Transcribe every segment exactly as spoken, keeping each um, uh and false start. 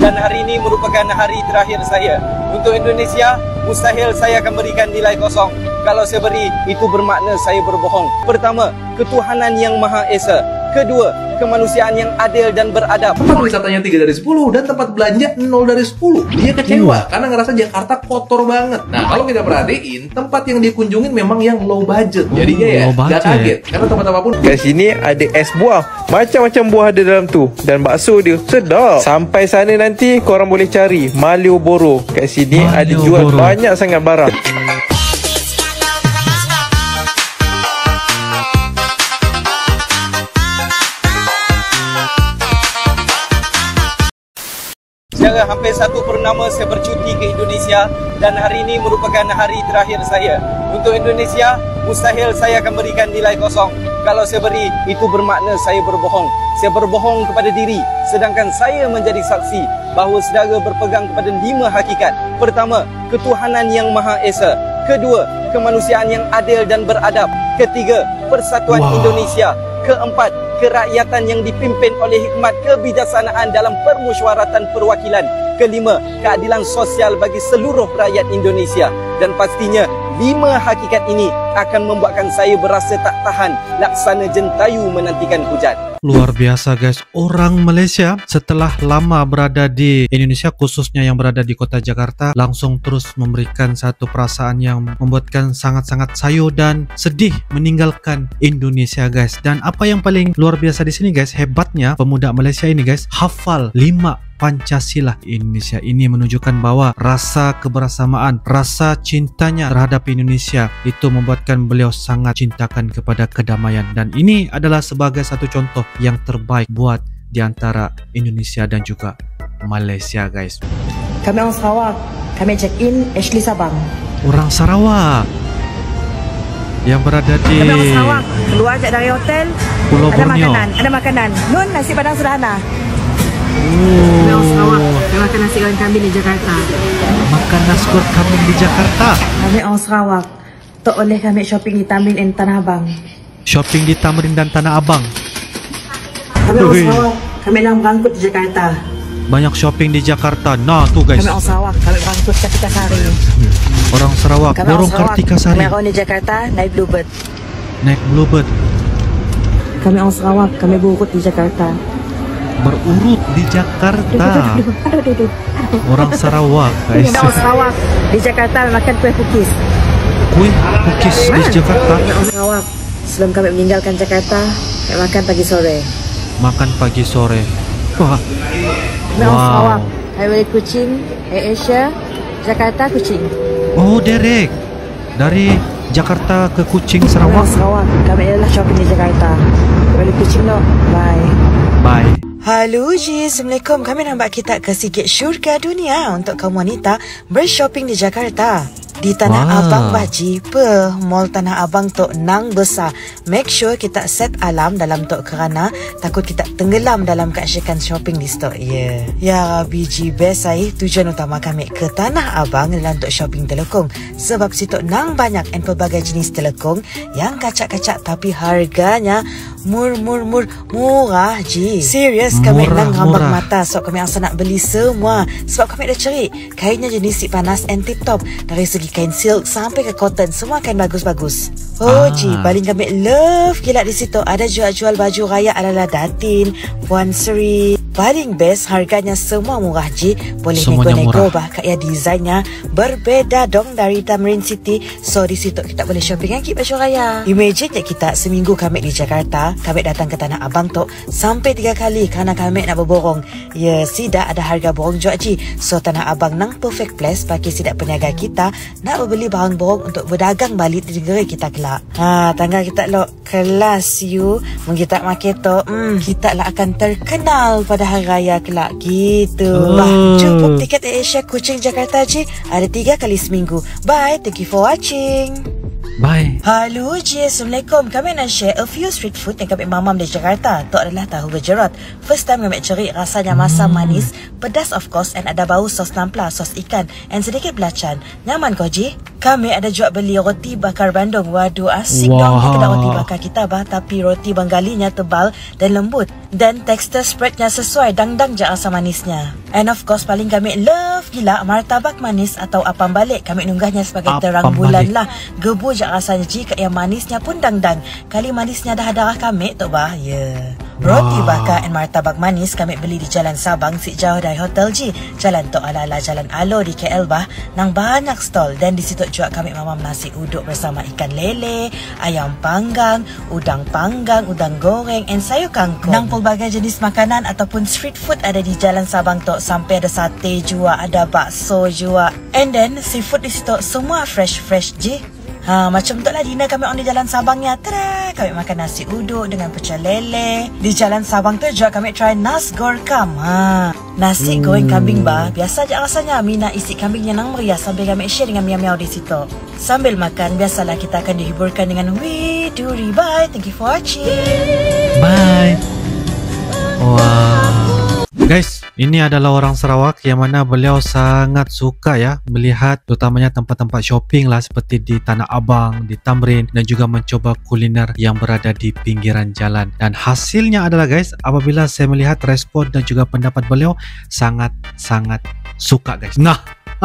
Dan hari ini merupakan hari terakhir saya. Untuk Indonesia, mustahil saya akan berikan nilai kosong. Kalau saya beri, itu bermakna saya berbohong. Pertama, ketuhanan yang Maha Esa. Kedua, kemanusiaan yang adil dan beradab. Tempat wisatanya tiga dari sepuluh dan tempat belanja nol dari sepuluh. Dia kecewa karena ngerasa Jakarta kotor banget. Nah, kalau kita perhatiin, tempat yang dikunjungin memang yang low budget. Jadinya ya, gak kaget. Karena tempat apapun. Kat sini ada es buah. Macam-macam buah ada dalam tu. Dan bakso dia sedap. Sampai sana nanti korang boleh cari Malioboro. Kat sini ada jual banyak sangat barang. Secara hampir satu purnama saya bercuti ke Indonesia dan hari ini merupakan hari terakhir saya. Untuk Indonesia, mustahil saya akan berikan nilai kosong. Kalau saya beri, itu bermakna saya berbohong. Saya berbohong kepada diri, sedangkan saya menjadi saksi bahawa saudara berpegang kepada lima hakikat. Pertama, ketuhanan yang Maha Esa. Kedua, kemanusiaan yang adil dan beradab. Ketiga, persatuan wow. Indonesia. Keempat, kerakyatan yang dipimpin oleh hikmat kebijaksanaan dalam permusyawaratan perwakilan. Kelima, keadilan sosial bagi seluruh rakyat Indonesia. Dan pastinya, lima hakikat ini akan membuatkan saya berasa tak tahan laksana jentayu menantikan hujan. Luar biasa guys, orang Malaysia setelah lama berada di Indonesia, khususnya yang berada di kota Jakarta, langsung terus memberikan satu perasaan yang membuatkan sangat-sangat sayu dan sedih meninggalkan Indonesia guys. Dan apa yang paling luar biasa di sini guys, hebatnya pemuda Malaysia ini guys, hafal lima Pancasila. Indonesia ini menunjukkan bahwa rasa kebersamaan, rasa cintanya terhadap Indonesia itu membuatkan beliau sangat cintakan kepada kedamaian. Dan ini adalah sebagai satu contoh yang terbaik buat di antara Indonesia dan juga Malaysia guys. Kami orang Sarawak, kami check in Ashley Sabang. Orang Sarawak yang berada di Kami orang Sarawak, keluar dari hotel, Pulau ada Borneo. makanan, ada makanan. Nun, nasi padang sederhana. Kami orang Sarawak, kami makan nasi goreng kambing di Jakarta. Makan nasi goreng kambing di Jakarta. Kami orang Sarawak, tak boleh kami shopping di Tamrin dan Tanah Abang. Shopping di Tamrin dan Tanah Abang. Kami orang Sarawak, kami lang berangkut di Jakarta. Banyak shopping di Jakarta. Nah tuh guys. Kami orang Sarawak, kami berangkut Kartika Sari. Orang Sarawak, dorong Kartika Sari. Kami orang di Jakarta, naik Bluebird. Naik Bluebird. Kami orang Sarawak, kami berurut di Jakarta. Berurut di Jakarta. Aduh, aduh, aduh, aduh. Orang Sarawak guys. Kami orang Sarawak, di Jakarta makan kuih pukis. Kuih pukis di Jakarta. Kami orang Sarawak, sebelum kami meninggalkan Jakarta, kami makan pagi sore. Makan pagi sore. Wah. Kami orang Sarawak, kami beli kucing, Air Asia, Jakarta kucing. Oh Derek, dari Jakarta ke Kuching Sarawak. Kami Sarawak, kami adalah shopping di Jakarta. Kami beli kucing no, bye. Bye. Halo Ji, Assalamualaikum. Kami nak bawa kita ke sikit syurga dunia untuk kaum wanita bershopping di Jakarta. Di Tanah wow. Abang Baji, pe, mall Tanah Abang tok nang besar. Make sure kita set alam dalam tok kerana takut kita tenggelam dalam keasyikan shopping di stok. Ya, yeah. Ya Rabbi Ji, best saya tujuan utama kami ke Tanah Abang adalah untuk shopping telekong. Sebab situ nang banyak and pelbagai jenis telekong yang kacak-kacak tapi harganya mur-mur-mur murah Ji. Serius, kami murah, nang rambang murah. mata. So kami rasa nak beli semua. Sebab kami dah cari kainnya jenis si panas and tip top. Dari segi kain silk sampai ke cotton, semua kain bagus-bagus. Oh ah. Ji, paling kami love gila di situ. Ada jual-jual baju raya ala-ala Datin, Puan Seri. Paling best, harganya semua murah Ji. Boleh nego-nego, bahkan ya desainnya berbeda dong dari Tamrin City. So di situ kita boleh shopping lagi baju raya. Imagine je kita seminggu kami di Jakarta, kami datang ke Tanah Abang tu sampai tiga kali kerana kami nak berborong. Ya, sidak ada harga borong jual Ji. So Tanah Abang nang perfect place bagi sidak peniaga kita nak membeli barang borong untuk berdagang balik di negara kita kelak. Ha, tangga kita lo kelas you. Mungkin kita makan tu, hmm, kita lah akan terkenal pada hari raya kelak gitu. Oh. Bah, cukup tiket Air Asia Kuching Jakarta Ji. Ada tiga kali seminggu. Bye, thank you for watching. Bye. Halo je, Assalamualaikum. Kami nak share a few street food yang kami mamam di Jakarta. Itu adalah tahu berjerut. First time kami cari rasanya masam manis, pedas of course, and ada bau sos nampla, sos ikan, and sedikit belacan. Nyaman kau je? Kami ada jual beli roti bakar Bandung. Waduh, asik wow. dong ni kedai roti bakar kita bah. Tapi roti Benggalinya tebal dan lembut. Dan tekstur spreadnya sesuai, dang-dang je rasa manisnya. And of course, paling kami love gila martabak manis atau apam balik. Kami nunggahnya sebagai apam terang bulan balik lah. Gebu je rasanya jika yang manisnya pun dang-dang. Kali manisnya dah darah kami tu bah. Ya. Yeah. Roti wow. bakar and martabak manis kami beli di Jalan Sabang, si jauh dari Hotel G. Jalan Tok ala-ala Jalan Alo di K L bah. Nang banyak stall. Dan di situ juga kami mamam nasi uduk bersama ikan lele, ayam panggang, udang panggang, udang goreng, and sayur kangkung. Nang pelbagai jenis makanan ataupun street food ada di Jalan Sabang Tok. Sampai ada sate juga, ada bakso juga. And then seafood di situ semua fresh-fresh je. Ha, macam tu lah dinner kami on di Jalan Sabangnya. Tada! Kami makan nasi uduk dengan pecel lele. Di Jalan Sabang tu juga kami try nas gorkam. Ha, nasi hmm. goreng kambing bah. Biasa je rasanya. Mina isi kambingnya nang meriah sambil kami share dengan miau-miau di situ. Sambil makan, biasalah kita akan dihiburkan dengan widuri. Bye. Thank you for watching. Bye. Wow. Guys, ini adalah orang Sarawak yang mana beliau sangat suka ya melihat terutamanya tempat-tempat shopping lah seperti di Tanah Abang, di Tamrin, dan juga mencoba kuliner yang berada di pinggiran jalan. Dan hasilnya adalah guys, apabila saya melihat respon dan juga pendapat beliau, sangat-sangat suka guys. Nah.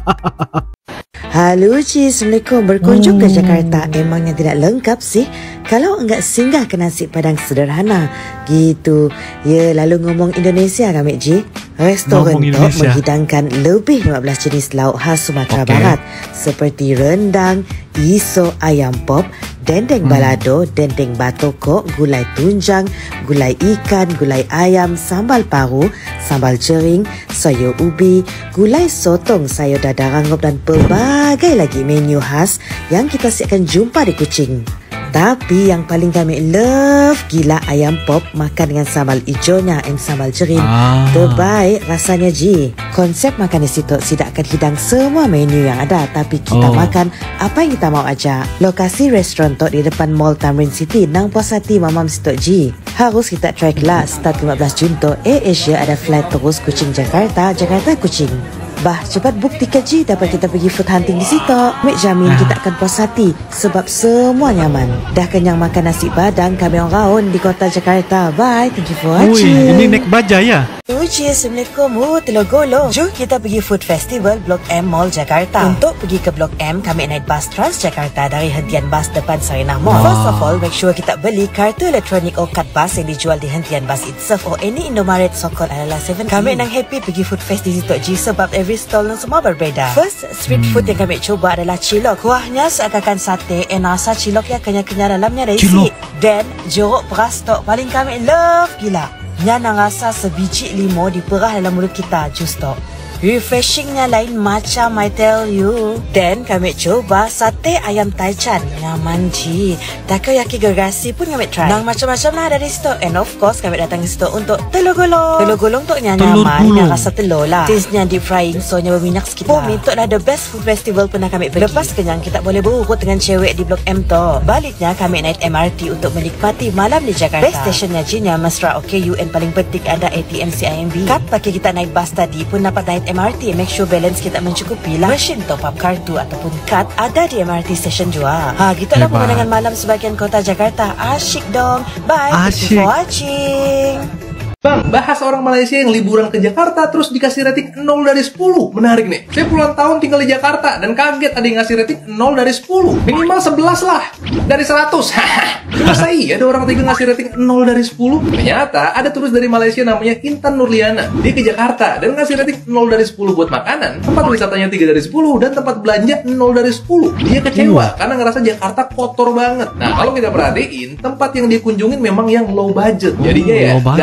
Halo Ci, Assalamualaikum. Berkunjung ke Jakarta emangnya tidak lengkap sih kalau enggak singgah ke nasi padang sederhana gitu. Ya, lalu ngomong Indonesia kami Ji. Restoran tu menghidangkan lebih lima belas jenis lauk khas Sumatera okay. Barat seperti rendang, iso, ayam pop, dendeng balado, hmm. dendeng batokok, gulai tunjang, gulai ikan, gulai ayam, sambal paru, sambal jering, sayur ubi, gulai sotong, sayur dadar rangup, dan pelbagai lagi menu khas yang kita siapkan jumpa di Kuching. Tapi yang paling kami love gila ayam pop makan dengan sambal hijaunya and sambal jering. Ah. Terbaik rasanya Ji. Konsep makan di situ tidak akan hidang semua menu yang ada, tapi kita oh. makan apa yang kita mau aja. Lokasi restoran tu di depan Mall Tamrin City nang puas hati mamam situ Ji. Harus kita try kelas. Start lima belas Jun tu Air Asia ada flight terus Kuching Jakarta, Jakarta Kuching. Bah, cepat book tiket Ji dapat kita pergi food hunting di situ. Mek jamin kita akan puas hati sebab semua nyaman. Dah kenyang makan nasi padang, kami orang raun di kota Jakarta. Bye, thank you for watching. Ui, ini naik baja ya? Uji, Assalamualaikum. Oh, Telur Gulung. Jom kita pergi Food Festival Blok M Mall Jakarta. Untuk pergi ke Blok M, kami naik bas Transjakarta dari hentian bas depan Sarinah Mall. First of all, make sure kita beli kartu elektronik or kad bas yang dijual di hentian bas itself or any Indomaret so-called adalah tujuh. Kami nang happy pergi Food Fest di situ Ji sebab every stall nang semua berbeza. First, street food yang kami cuba adalah cilok. Kuahnya seakan sate and rasa cilok yang kenyal-kenyal dalamnya ada isi. Then, jeruk peras tok paling kami love gila. Nya nang rasa sebiji limo diperah dalam mulut kita, jus tok. Refreshingnya lain macam I tell you. Then kami coba sate ayam taichan. Nyaman Ji. Takoyaki gergasi pun kami try. Nang macam-macam lah dari situ. And of course kami datang ke situ untuk telur gulung. Telur gulung tu nya nyaman, yang rasa telur lah. Taste-nya deep frying, so nya berminyak sikit lah. Bumi tu dah the best food festival pernah kami pergi. Lepas kenyang kita boleh berurut dengan cewek di Blok M tu. Baliknya kami naik M R T untuk menikmati malam di Jakarta. Best stationnya Ji nya Mesra O K U, and paling penting ada A T M C I M B. Kad pakai kita naik bas tadi pun dapat naik M R T. Make sure balance kita mencukupi lah. Mesin top up kartu ataupun kad ada di M R T station juga. Ha, gitu lah pemandangan malam sebagian kota Jakarta. Asyik dong. Bye. Thank you for watching. Bang, bahas orang Malaysia yang liburan ke Jakarta terus dikasih rating nol dari sepuluh. Menarik nih. Saya puluhan tahun tinggal di Jakarta dan kaget ada yang ngasih rating nol dari sepuluh. Minimal sebelas lah. Dari seratus. Masa iya ada orang tiga ngasih rating nol dari sepuluh? Ternyata ada turis dari Malaysia namanya Intan Nurliana. Dia ke Jakarta dan ngasih rating nol dari sepuluh buat makanan. Tempat wisatanya tiga dari sepuluh dan tempat belanja nol dari sepuluh. Dia kecewa karena ngerasa Jakarta kotor banget. Nah, kalau kita perhatiin, tempat yang dia kunjungin memang yang low budget. Jadinya ya, gak kaget.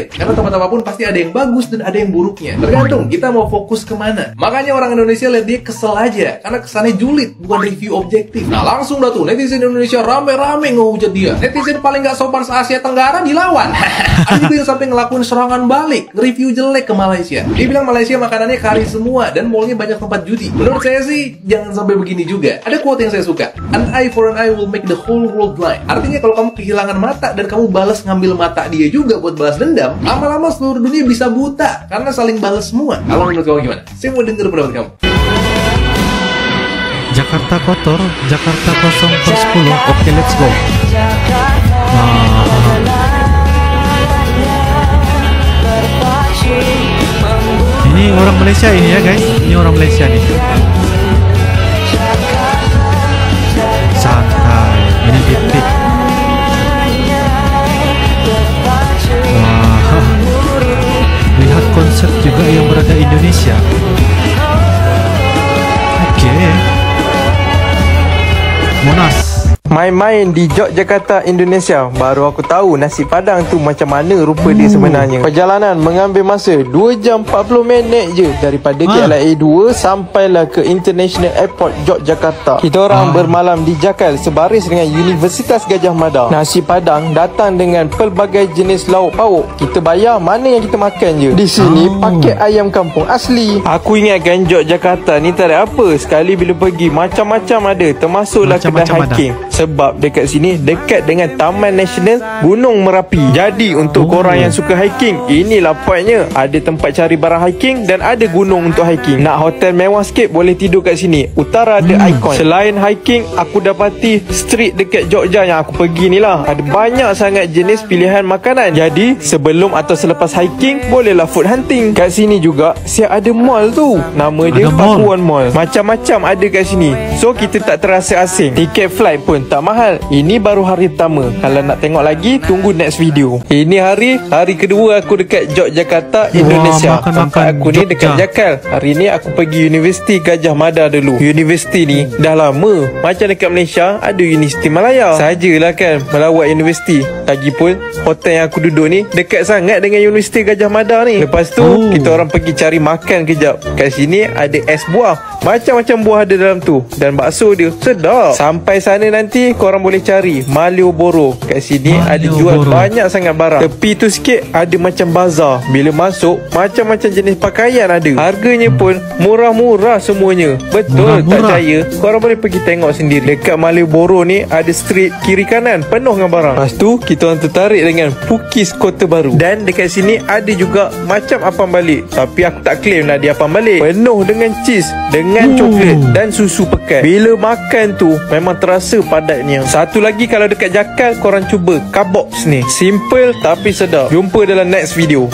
menarik karena tempat apapun pasti ada yang bagus dan ada yang buruknya. Tergantung kita mau fokus kemana. Makanya orang Indonesia lihat dia kesel aja karena kesannya julid, bukan review objektif. Nah langsung dah tuh netizen Indonesia rame-rame ngehujat dia. Netizen paling gak sopan se-Asia Tenggara dilawan. Ada juga yang sampai ngelakuin serangan balik, review jelek ke Malaysia. Dia bilang Malaysia makanannya kari semua dan mallnya banyak tempat judi. Menurut saya sih jangan sampai begini juga. Ada quote yang saya suka, an eye for an eye will make the whole world blind. Artinya kalau kamu kehilangan mata dan kamu balas ngambil mata dia juga buat balas dendam, lama-lama seluruh dunia bisa buta karena saling balas semua. Kalau menurut kamu gimana? Saya mau denger pendapat kamu. Jakarta kotor, Jakarta kosong per sepuluh. Oke, let's go. Nah. Ini orang Malaysia ini ya guys. Ini orang Malaysia nih. Santai. Ini titik. Wah. Lihat konsep juga yang berada di Indonesia. Oke. Okay. Monas. Main-main di Yogyakarta, Indonesia, baru aku tahu nasi padang tu macam mana rupa dia sebenarnya. Perjalanan mengambil masa dua jam empat puluh minit je daripada K L I A dua sampailah ke International Airport Yogyakarta. Kita orang ah. bermalam di Jakal sebaris dengan Universitas Gajah Mada. Nasi padang datang dengan pelbagai jenis lauk pauk. Kita bayar mana yang kita makan je. Di sini oh. paket ayam kampung asli. Aku ingatkan Yogyakarta ni tak ada apa. Sekali bila pergi macam-macam ada, termasuklah kedai hiking. Sebab dekat sini dekat dengan Taman Nasional Gunung Merapi. Jadi untuk oh. korang yang suka hiking, inilah pointnya. Ada tempat cari barang hiking dan ada gunung untuk hiking. Nak hotel mewah sikit boleh tidur kat sini. Utara ada hmm. Icon. Selain hiking, aku dapati street dekat Jogja yang aku pergi ni lah. Ada banyak sangat jenis pilihan makanan. Jadi sebelum atau selepas hiking bolehlah food hunting. Kat sini juga siap ada mall tu. Nama dia Pakuan Mall. Macam-macam ada kat sini. So kita tak terasa asing. Tiket flight pun tak mahal. Ini baru hari pertama. Kalau nak tengok lagi, tunggu next video. Ini hari Hari kedua aku dekat Yogyakarta, Indonesia. Wah, tempat aku ni dekat Jakal. Hari ni aku pergi Universiti Gajah Mada dulu. Universiti ni dah lama. Macam dekat Malaysia ada Universiti Malaya. Sajalah kan melawat universiti. Lagipun hotel yang aku duduk ni dekat sangat dengan Universiti Gajah Mada ni. Lepas tu oh. kita orang pergi cari makan kejap. Kat sini ada es buah. Macam-macam buah ada dalam tu. Dan bakso dia sedap. Sampai sana nanti korang boleh cari Malioboro. Kat sini Malioboro. Ada jual banyak sangat barang. Tepi tu sikit ada macam bazar. Bila masuk macam-macam jenis pakaian ada. Harganya pun murah-murah semuanya. Betul murah, tak percaya? Korang boleh pergi tengok sendiri. Dekat Malioboro ni ada street kiri kanan penuh dengan barang. Lepas tu kita orang tertarik dengan Pukis Kota Baru. Dan dekat sini ada juga macam apam balik. Tapi aku tak claim lah dia apam balik. Penuh dengan cheese, dengan uh. coklat dan susu pekat. Bila makan tu memang terasa padatnya. Satu lagi kalau dekat Jakal, korang cuba Kabox ni. Simple tapi sedap. Jumpa dalam next video.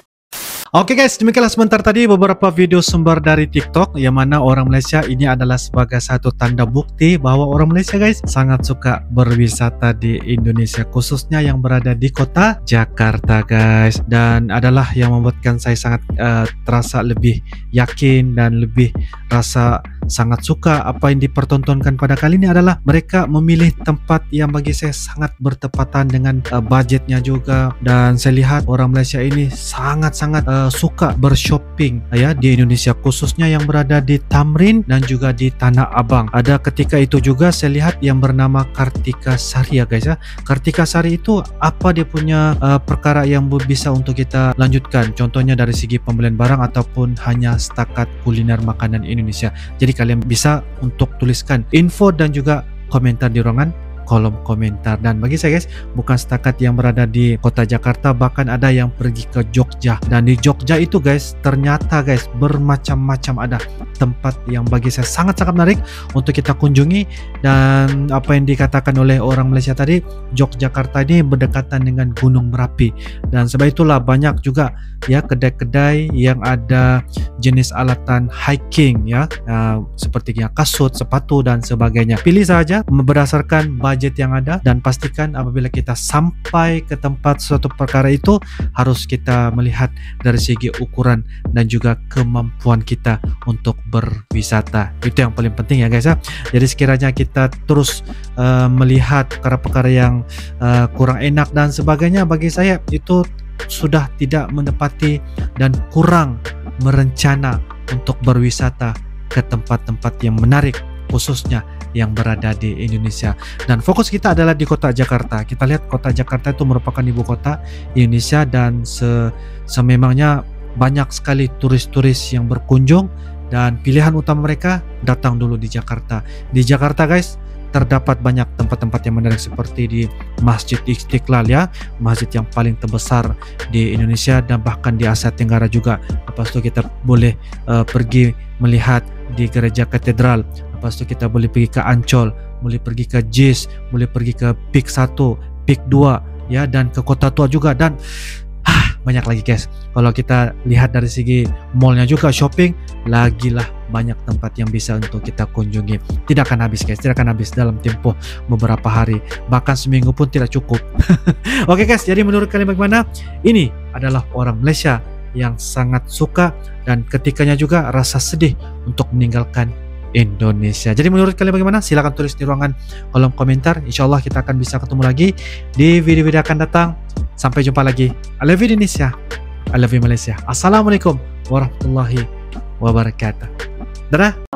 Oke guys, demikianlah sebentar tadi beberapa video sumber dari TikTok yang mana orang Malaysia ini adalah sebagai satu tanda bukti bahwa orang Malaysia guys sangat suka berwisata di Indonesia, khususnya yang berada di kota Jakarta guys, dan adalah yang membuatkan saya sangat uh, terasa lebih yakin dan lebih rasa sangat suka apa yang dipertontonkan pada kali ini adalah mereka memilih tempat yang bagi saya sangat bertepatan dengan uh, budgetnya juga, dan saya lihat orang Malaysia ini sangat-sangat uh, suka bershopping ya di Indonesia, khususnya yang berada di Tamrin dan juga di Tanah Abang. Ada ketika itu juga saya lihat yang bernama Kartika Sari ya guys ya. Kartika Sari itu apa dia punya uh, perkara yang bisa untuk kita lanjutkan, contohnya dari segi pembelian barang ataupun hanya setakat kuliner makanan Indonesia. Jadi kalian bisa untuk tuliskan info dan juga komentar di ruangan kolom komentar. Dan bagi saya guys, bukan setakat yang berada di kota Jakarta, bahkan ada yang pergi ke Jogja, dan di Jogja itu guys ternyata guys bermacam-macam ada tempat yang bagi saya sangat-sangat menarik untuk kita kunjungi. Dan apa yang dikatakan oleh orang Malaysia tadi, Yogyakarta ini berdekatan dengan Gunung Merapi, dan sebab itulah banyak juga ya kedai-kedai yang ada jenis alatan hiking ya, uh, seperti kasut, sepatu dan sebagainya. Pilih saja berdasarkan budget budget yang ada, dan pastikan apabila kita sampai ke tempat suatu perkara itu harus kita melihat dari segi ukuran dan juga kemampuan kita untuk berwisata. Itu yang paling penting ya guys ya. Jadi sekiranya kita terus uh, melihat perkara-perkara yang uh, kurang enak dan sebagainya, bagi saya itu sudah tidak menepati dan kurang merencana untuk berwisata ke tempat-tempat yang menarik, khususnya yang berada di Indonesia. Dan fokus kita adalah di kota Jakarta. Kita lihat kota Jakarta itu merupakan ibu kota Indonesia, dan se sememangnya banyak sekali turis-turis yang berkunjung, dan pilihan utama mereka datang dulu di Jakarta. Di Jakarta guys, terdapat banyak tempat-tempat yang menarik seperti di Masjid Istiqlal ya, masjid yang paling terbesar di Indonesia dan bahkan di Asia Tenggara juga. Lepas itu kita boleh uh, pergi melihat di gereja katedral. Lepas itu kita boleh pergi ke Ancol, boleh pergi ke Jis, boleh pergi ke Pik satu, Pik dua ya, dan ke Kota Tua juga, dan ah, banyak lagi guys. Kalau kita lihat dari segi mallnya juga, shopping, lagilah banyak tempat yang bisa untuk kita kunjungi. Tidak akan habis guys, tidak akan habis dalam tempoh beberapa hari, bahkan seminggu pun tidak cukup. Oke guys, jadi menurut kalian bagaimana? Ini adalah orang Malaysia yang sangat suka dan ketikanya juga rasa sedih untuk meninggalkan Indonesia. Jadi menurut kalian bagaimana? Silahkan tulis di ruangan kolom komentar. Insya Allah kita akan bisa ketemu lagi di video-video akan datang. Sampai jumpa lagi. I love you Indonesia, I love you Malaysia. Assalamualaikum warahmatullahi wabarakatuh. Dadah.